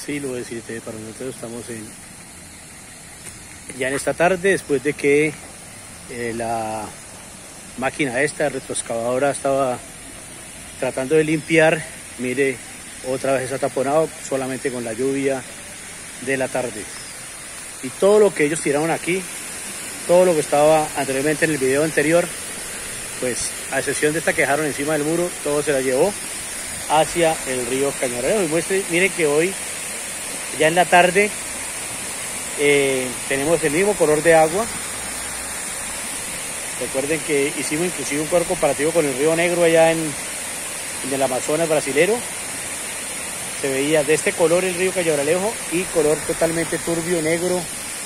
Sí, lo voy a decirte, para nosotros estamos ya en esta tarde, después de que la máquina esta retroexcavadora estaba tratando de limpiar. Mire, otra vez está taponado solamente con la lluvia de la tarde. Y todo lo que ellos tiraron aquí, todo lo que estaba anteriormente en el video anterior, pues a excepción de esta que dejaron encima del muro, todo se la llevó hacia el río Caño Beralejo. Y miren que hoy, ya en la tarde, tenemos el mismo color de agua. Recuerden que hicimos inclusive un cuadro comparativo con el río Negro allá en el Amazonas brasilero. Se veía de este color el río Caño Beralejo y color totalmente turbio, negro,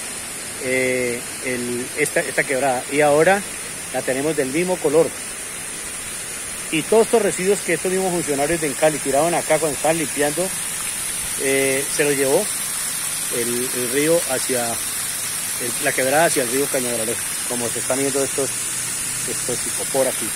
esta quebrada. Y ahora la tenemos del mismo color. Y todos estos residuos que estos mismos funcionarios de Encali tiraron acá cuando estaban limpiando, se los llevó el río hacia la quebrada, hacia el río Caño Beralejo, como se están viendo estos icopor aquí.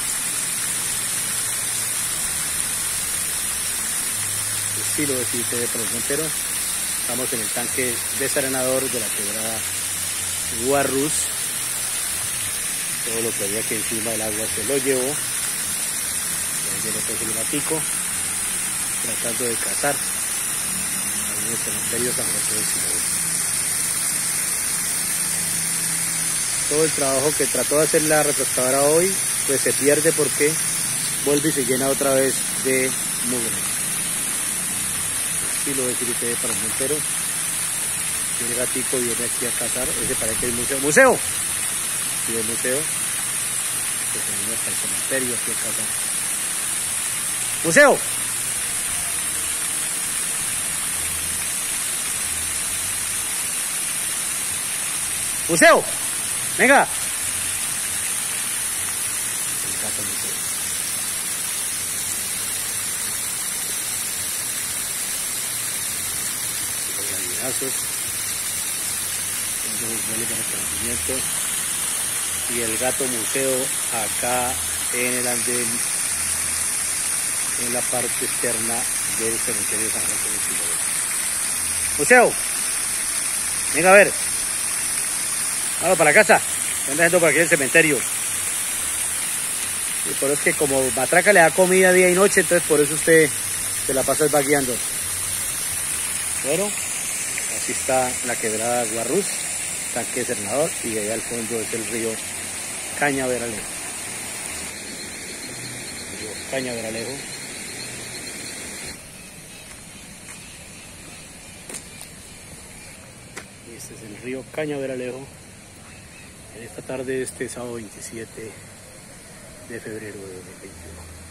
Estilo de Cite de Frontero. Estamos en el tanque desarenador de la quebrada Guarrús. Todo lo que había que encima del agua se lo llevó. Ahí viene el gatico tratando de cazar en el cementerio San José de Siloé. Todo el trabajo que trató de hacer la retroexcavadora hoy, pues se pierde porque vuelve y se llena otra vez de mugre. Estilo de Cite para el Montero. Y el gatico viene aquí a cazar. Ese parece que es museo. ¡Museo! Sí, el museo. Que tenemos hasta el cementerio aquí a cazar. ¡Museo! ¡Museo! ¡Venga! El gato museo. Los gallinazos. Entonces huele con el conocimiento. Y el gato museo acá en el andén, en la parte externa del cementerio San José de Siloé. ¡Museo! Venga a ver. Vamos para la casa. Anda haciendo por aquí el cementerio. Y por eso es que como Matraca le da comida día y noche, entonces por eso usted se la pasa vagueando. Bueno, así está la quebrada Guarrús, tanque desernador, y allá al fondo es el río Caño Beralejo. Río Caño Beralejo. Este es el río Caño Beralejo. En esta tarde, este sábado 27 de febrero de 2021.